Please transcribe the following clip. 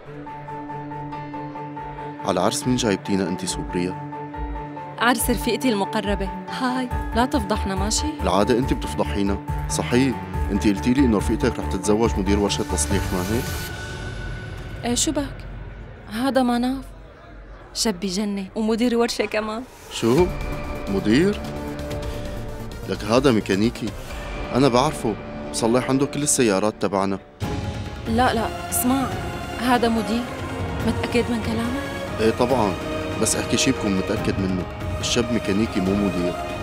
على عرس مين جايبتينا انت سوبريا؟ عرس رفيقتي المقربة. هاي لا تفضحنا ماشي؟ العادة انت بتفضحينا. صحيح انت قلتي لي انه رفيقتك رح تتزوج مدير ورشة تصليح، ما هيك؟ ايه شو بك؟ هذا مناف شاب بجنة ومدير ورشة كمان. شو؟ مدير؟ لك هذا ميكانيكي، أنا بعرفه، بصلح عنده كل السيارات تبعنا. لا لا اسمع، هذا مدير. متأكد من كلامك؟ ايه طبعا، بس احكي شي بكون متأكد منه. الشاب ميكانيكي مو مدير.